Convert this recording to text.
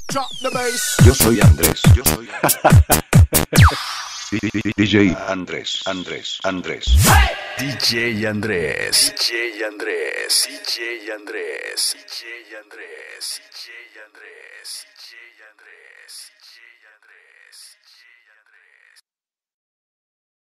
Drop the bass. Yo soy Andrés, yo soy DJ Andrés, Andrés, Andrés. DJ Andrés, DJ Andrés, DJ Andrés, DJ Andrés, DJ Andrés, DJ Andrés, DJ Andrés, DJ Andrés.